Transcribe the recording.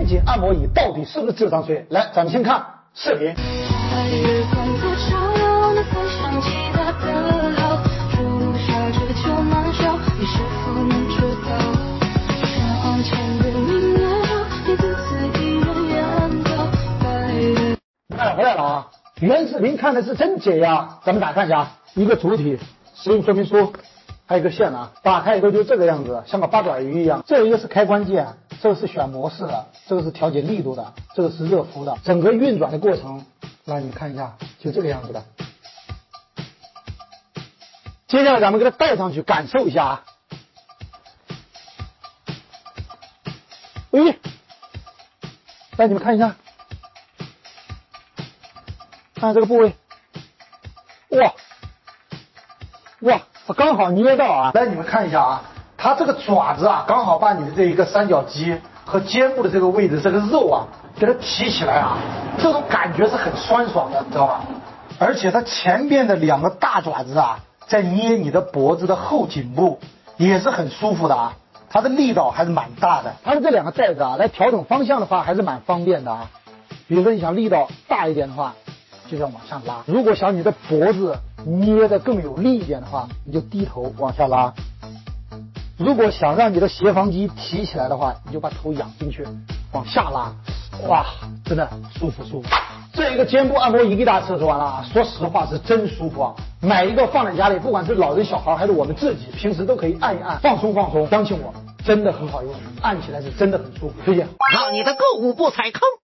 颈按摩椅到底是不是智商税？来，咱们先看视频。看回来了啊！原视频看的是真解压，咱们打开一下，一个主体使用说明书，还有一个线啊，打开以后就这个样子，像个八爪鱼一样。这一个是开关键，这个是选模式的，这个是调节力度的，这个是热敷的。整个运转的过程，来你们看一下，就这个样子的。接下来咱们给它戴上去，感受一下啊。来你们看一下。看这个部位，哇，刚好捏到啊！来，你们看一下啊，它这个爪子啊，刚好把你的这一个三角肌和肩部的这个位置，这个肉啊，给它提起来啊，这种感觉是很酸爽的，你知道吧？而且它前边的两个大爪子啊，在捏你的脖子的后颈部，也是很舒服的啊。它的力道还是蛮大的。它的这两个带子啊，来调整方向的话，还是蛮方便的啊。比如说你想力道大一点的话，就要往上拉。如果想你的脖子捏得更有力一点的话，你就低头往下拉。如果想让你的斜方肌提起来的话，你就把头仰进去，往下拉。哇，真的舒服。这一个肩部按摩仪给大家测试完了啊，说实话是真舒服啊！买一个放在家里，不管是老人小孩还是我们自己，平时都可以按一按，放松。相信我，真的很好用，按起来是真的很舒服，推荐。 让你的购物不踩坑。